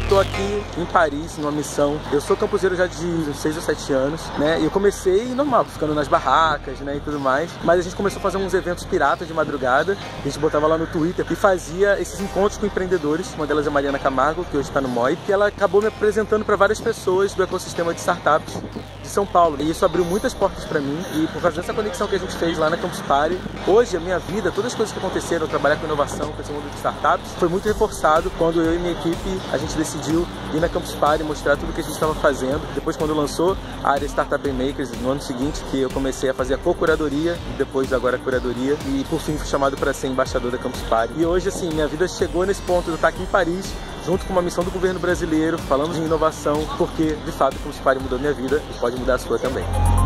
estou aqui em Paris, numa missão. Eu sou campuseiro já de 6 ou 7 anos, né? E eu comecei normal, ficando nas barracas, né, e tudo mais. Mas a gente começou a fazer uns eventos piratas de madrugada. A gente botava lá no Twitter e fazia esses encontros com empreendedores. Uma delas é a Mariana Camargo, que hoje está no MOI, que ela acabou me apresentando para várias pessoas do ecossistema de startups de São Paulo. E isso abriu muitas portas para mim. E por causa dessa conexão que a gente fez lá na Campus Party, hoje a minha vida, todas as coisas que aconteceram, trabalhar com inovação, com esse mundo de startups, foi muito reforçado quando eu e minha equipe, a gente decidiu ir na Campus Party e mostrar tudo que a gente estava fazendo. Depois, quando lançou a área Startup Makers, no ano seguinte, que eu comecei a fazer a co-curadoria, e depois agora a curadoria, e por fim fui chamado para ser embaixador da Campus Party. E hoje, assim, minha vida chegou nesse ponto de eu estar aqui em Paris, junto com uma missão do governo brasileiro, falando de inovação, porque, de fato, a Campus Party mudou minha vida e pode mudar a sua também.